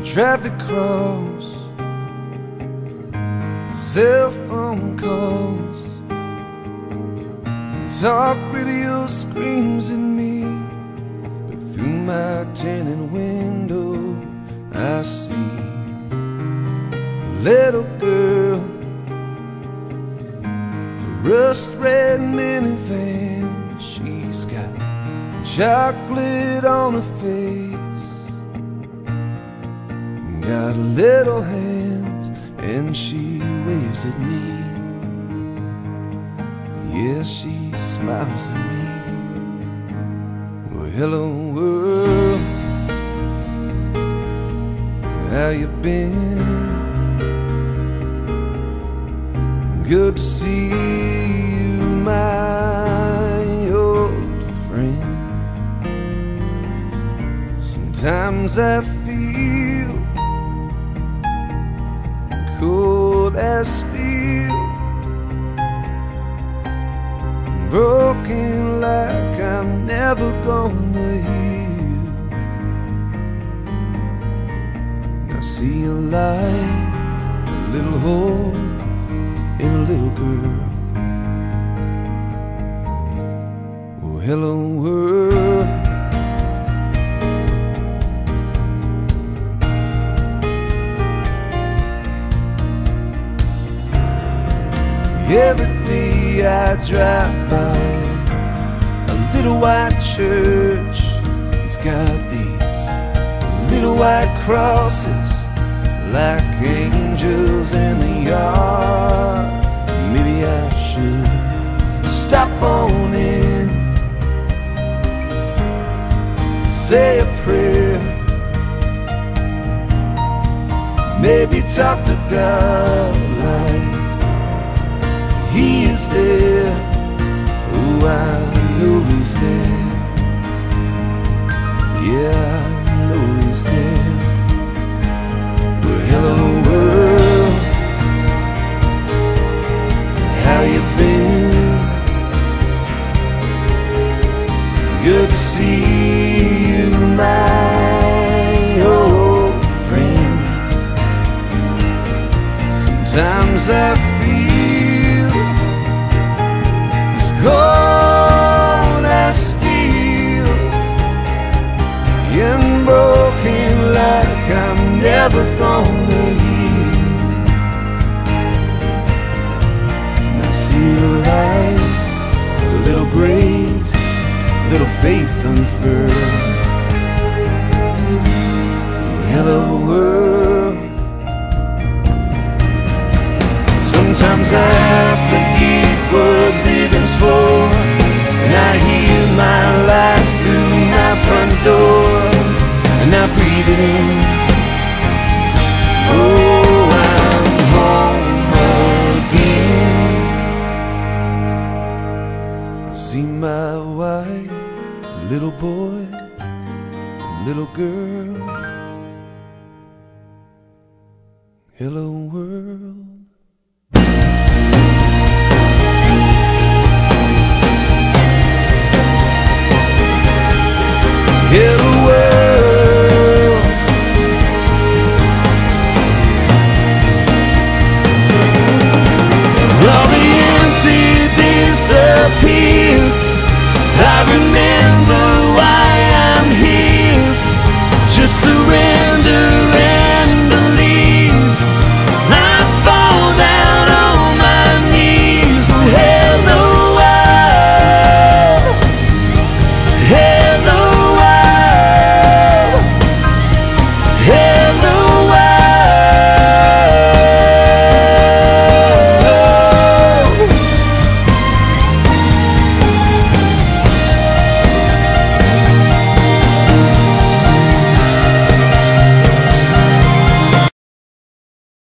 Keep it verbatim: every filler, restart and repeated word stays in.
traffic cross, cell phone calls, talk radio screams at me, but through my tinted window I see a little girl, a rust-red minivan. She's got chocolate on her face, got little hands, and she waves at me. Yeah, she smiles at me. Well, hello world, how you been? Good to see you, my old friend. Sometimes I feel cold as steel, broken like I'm never gonna heal. Now see a light, a little hole in a little girl. Oh, hello world. Every day I drive by a little white church. It's got these little white crosses like angels in the yard. Maybe I should stop on in, say a prayer, maybe talk to God like He is there. Oh, I know He's there. Yeah, I know He's there. Well, hello world, how you been? Good to see you, my old friend. Sometimes I feel cold as steel and broken like I'm never gonna heal. Now see a light, a little grace, a little faith unfurled. Hello world. Sometimes I forget what living's for, and I hear my life through my front door, and I breathe it in. Oh, I'm home again. I see my wife, a little boy, a little girl. Hello world. Hello